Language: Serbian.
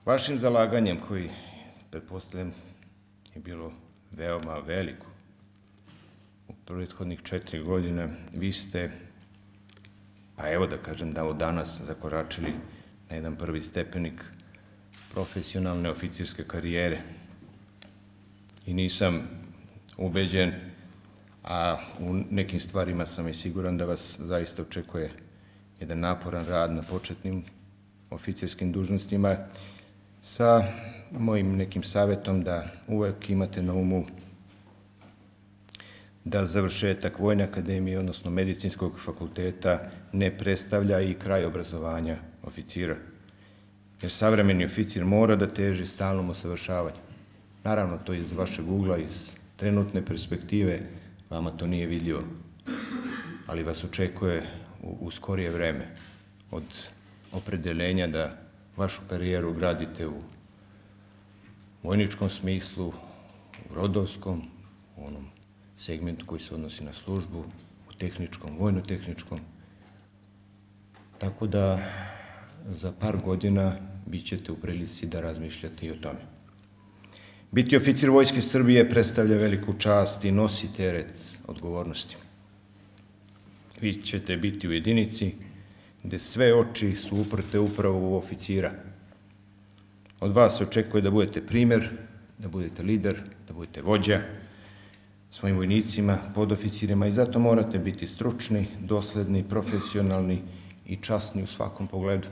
Vašim zalaganjem, koji, pretpostavljam, je bilo veoma veliko u prethodnih 4 godine, vi ste, pa evo da kažem da od danas zakoračili na jedan prvi stepenik profesionalne oficirske karijere. I nisam ubeđen, a u nekim stvarima sam i siguran da vas zaista očekuje jedan naporan rad na početnim oficirskim dužnostima, sa mojim nekim savjetom da uvek imate na umu da završetak Vojne akademije, odnosno Medicinskog fakulteta, ne predstavlja i kraj obrazovanja oficira. Jer savremeni oficir mora da teži stalnom usavršavanju. Naravno, to iz vašeg ugla, iz trenutne perspektive, vama to nije vidljivo, ali vas očekuje u skorije vreme od opredeljenja da vašu karijeru gradite u vojničkom smislu, u rodovskom, u onom segmentu koji se odnosi na službu, u tehničkom, vojno-tehničkom. Tako da za par godina bit ćete u prilici da razmišljate i o tome. Biti oficir Vojske Srbije predstavlja veliku čast i nosi teret odgovornosti. Vi ćete biti u jedinici gde sve oči su uprte upravo u oficira. Od vas se očekuje da budete primer, da budete lider, da budete vođa svojim vojnicima, podoficirima, i zato morate biti stručni, dosledni, profesionalni i časni u svakom pogledu.